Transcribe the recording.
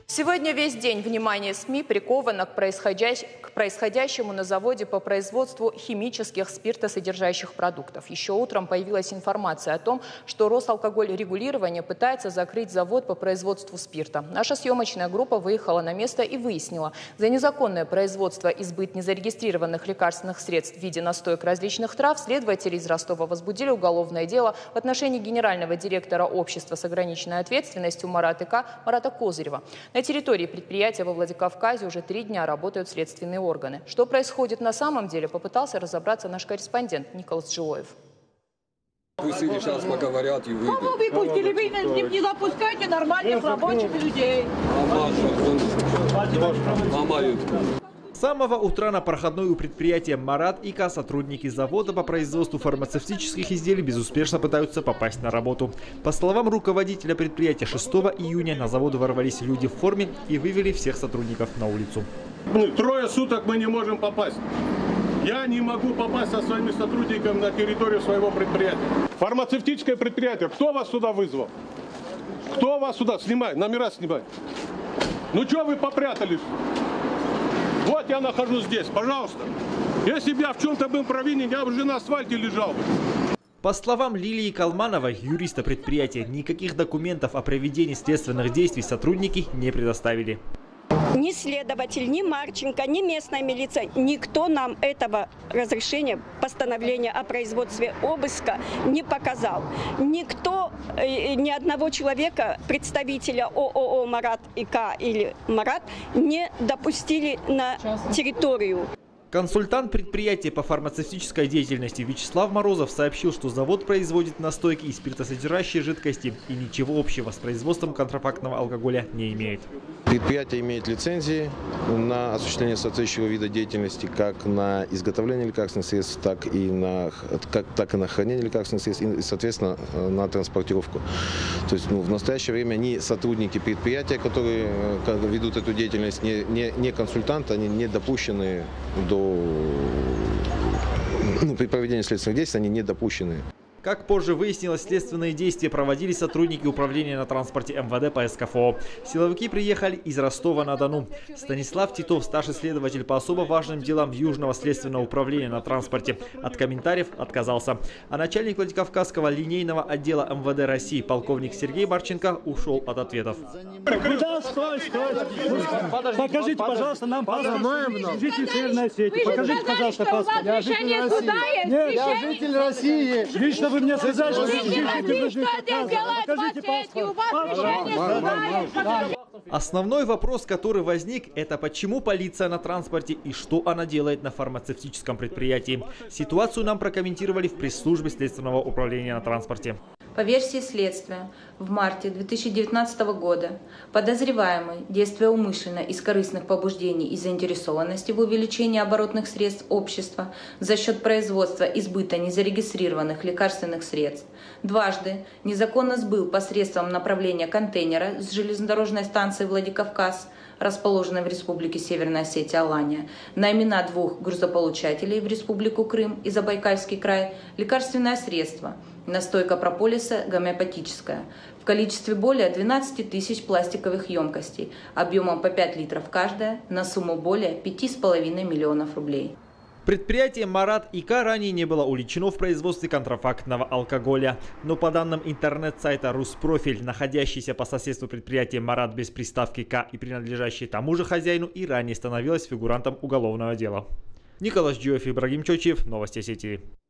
Сегодня весь день внимание СМИ приковано к происходящему на заводе по производству химических спиртосодержащих продуктов. Еще утром появилась информация о том, что Росалкогольрегулирование пытается закрыть завод по производству спирта. Наша съемочная группа выехала на место и выяснила, за незаконное производство и сбыт незарегистрированных лекарственных средств в виде настоек различных трав следователи из Ростова возбудили уголовное дело в отношении генерального директора общества с ограниченной ответственностью Марата Козырева. На территории предприятия во Владикавказе уже 3 дня работают следственные органы. Что происходит на самом деле, попытался разобраться наш корреспондент Николас Джилоев. Пусть или сейчас поговорят и выйдут. Кому вы пустили? Вы не запускайте нормальных рабочих людей. Ломают. С самого утра на проходной у предприятия «Марат» ИК сотрудники завода по производству фармацевтических изделий безуспешно пытаются попасть на работу. По словам руководителя предприятия, 6 июня на завод ворвались люди в форме и вывели всех сотрудников на улицу. 3 суток мы не можем попасть. Я не могу попасть со своими сотрудниками на территорию своего предприятия. Фармацевтическое предприятие. Кто вас сюда вызвал? Кто вас сюда? Снимай, номера снимай. Ну что вы попрятались? Вот я нахожусь здесь, пожалуйста. Если бы я в чем-то был провинен, я бы уже на асфальте лежал бы. По словам Лилии Калмановой, юриста предприятия, никаких документов о проведении следственных действий сотрудники не предоставили. Ни следователь, ни Марченко, ни местная милиция, никто нам этого разрешения, постановления о производстве обыска не показал. Никто, ни одного человека, представителя ООО «Марат» ИК или «Марат» не допустили на территорию. Консультант предприятия по фармацевтической деятельности Вячеслав Морозов сообщил, что завод производит настойки и спиртосодержащие жидкости и ничего общего с производством контрафактного алкоголя не имеет. Предприятие имеет лицензии на осуществление соответствующего вида деятельности, как на изготовление лекарственных средств, так и на хранение лекарственных средств и, соответственно, на транспортировку. То есть в настоящее время ни сотрудники предприятия, которые ведут эту деятельность, ни консультанты, они не допущены при проведении следственных действий, они не допущены. Как позже выяснилось, следственные действия проводили сотрудники управления на транспорте МВД по СКФО. Силовики приехали из Ростова-на-Дону. Станислав Титов, старший следователь по особо важным делам Южного следственного управления на транспорте, от комментариев отказался. А начальник Владикавказского линейного отдела МВД России полковник Сергей Марченко ушел от ответов. Куда? Стой! Покажите, пожалуйста, нам паспорт. Житель Северной Осетии. Покажите, пожалуйста, паспорт. Я житель России. Нет, я житель России. Лично вы мне сказали, что покажите паспорт. Основной вопрос, который возник, это почему полиция на транспорте и что она делает на фармацевтическом предприятии. Ситуацию нам прокомментировали в пресс-службе Следственного управления на транспорте. По версии следствия, в марте 2019 года подозреваемый, действуя умышленно из корыстных побуждений и заинтересованности в увеличении оборотных средств общества за счет производства и сбыта незарегистрированных лекарственных средств, дважды незаконно сбыл посредством направления контейнера с железнодорожной станции Владикавказ, расположенной в Республике Северная Осетия Алания, на имена 2 грузополучателей в Республику Крым и Забайкальский край лекарственное средство настойка прополиса гомеопатическая в количестве более 12 тысяч пластиковых емкостей объемом по 5 литров каждая на сумму более 5,5 миллионов рублей. Предприятие «Марат» ИК ранее не было уличено в производстве контрафактного алкоголя. Но по данным интернет-сайта «Руспрофиль», находящийся по соседству предприятия «Марат» без приставки «К» и принадлежащий тому же хозяину, и ранее становилось фигурантом уголовного дела. Николас Джилоев, Ибрагим Чочев, Новости Осетии.